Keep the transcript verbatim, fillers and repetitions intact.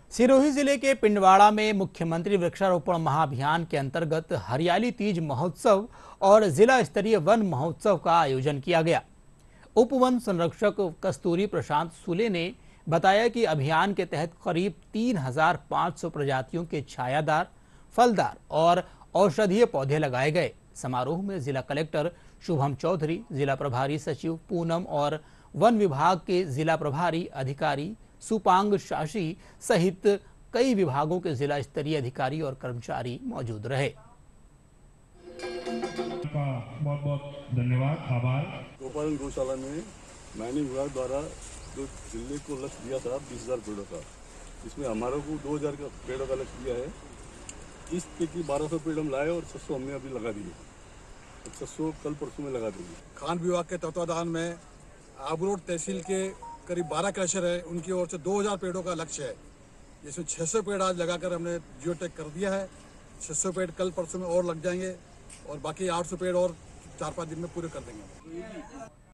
सिरोही जिले के पिंडवाड़ा में मुख्यमंत्री वृक्षारोपण महाअभियान के अंतर्गत हरियाली तीज महोत्सव और जिला स्तरीय वन महोत्सव का आयोजन किया गया। उप वन संरक्षक कस्तूरी प्रशांत सुले ने बताया कि अभियान के तहत करीब तीन हजार पाँच सौ प्रजातियों के छायादार, फलदार और औषधीय पौधे लगाए गए। समारोह में जिला कलेक्टर शुभम चौधरी, जिला प्रभारी सचिव पूनम और वन विभाग के जिला प्रभारी अधिकारी सुपांग शाशी सहित कई विभागों के जिला स्तरीय अधिकारी और कर्मचारी मौजूद रहे। बहुत बहुत धन्यवाद, आभार। गोपालन गौशाला में माइनिंग विभाग द्वारा जो जिले को लक्ष्य दिया था बीस हजार पेड़ों का, इसमें हमारे को दो हजार पेड़ों का लक्ष्य दिया है। इस पे की बारह सौ पेड़ हम लाए और छह सौ हमने अभी लगा दिए, छह सौ कल परसों में लगा देंगे। खान विभाग के तत्वाधान में आबरोड तहसील के करीब बारह क्रशर है, उनकी ओर से दो हजार पेड़ों का लक्ष्य है, जिसमें छह सौ पेड़ आज लगाकर हमने जियोटेक कर दिया है। छह सौ पेड़ कल परसों में और लग जाएंगे और बाकी आठ सौ पेड़ और चार पाँच दिन में पूरे कर देंगे।